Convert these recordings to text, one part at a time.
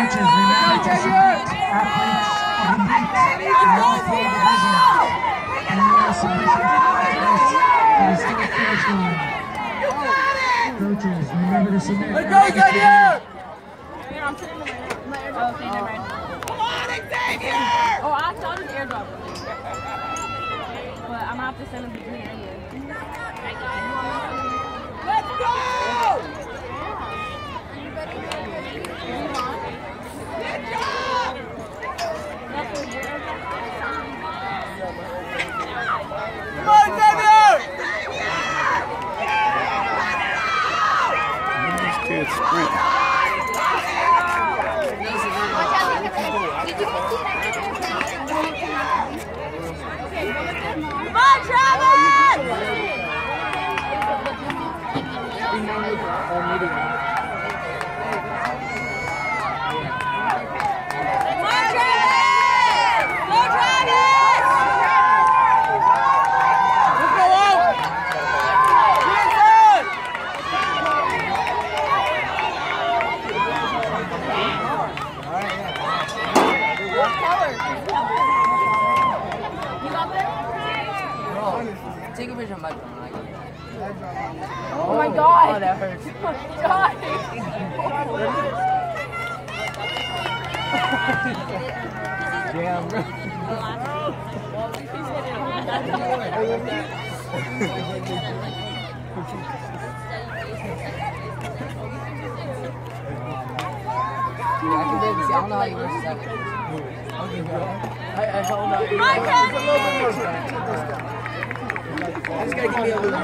coaches, remember to select athletes of the week in all 4 divisions. And we also recognize for the state finish line. Coaches, remember to submit. Let's go, Xavier! I'm sitting in my airdrop. Okay, never mind. Come on, Xavier! Oh, I'll just airdrop. But I'm gonna have to send him to green anyway. Let's go! Good job! Come on, Xavier! These kids sprint. Come on, Travis! Take a picture of my drum. Oh my god! Oh, that hurts. Oh my god! Damn, bro. I can barely see. I don't know how you were second. Okay, bro. I hold on. I just gotta give me a little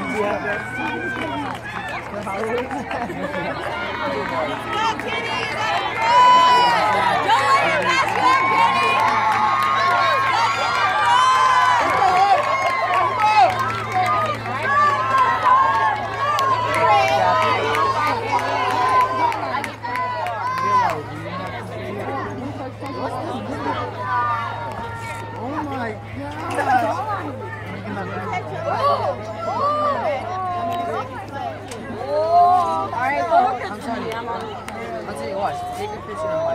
take a picture of my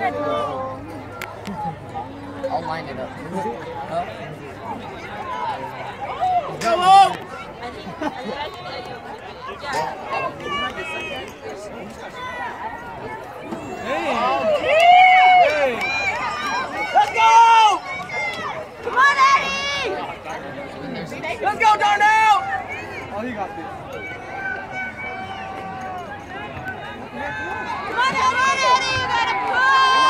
I'll line it up. Go home! Hey! Let's go! Come on, Eddie! Let's go, Darnell! Oh, he got this. Come on, Eddie! You gotta push!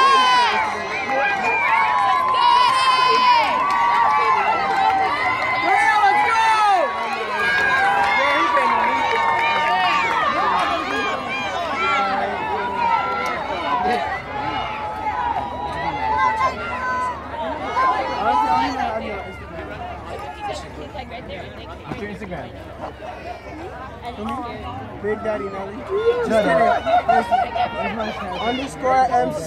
What's your Instagram? Big Daddy Nelly. Just kidding. Underscore MC.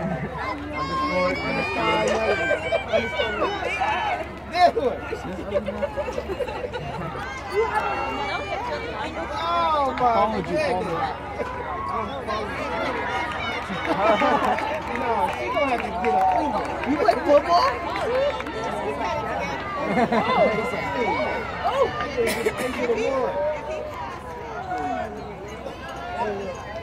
Oh my goodness. No, she gonna have to get up. You play football? Oh!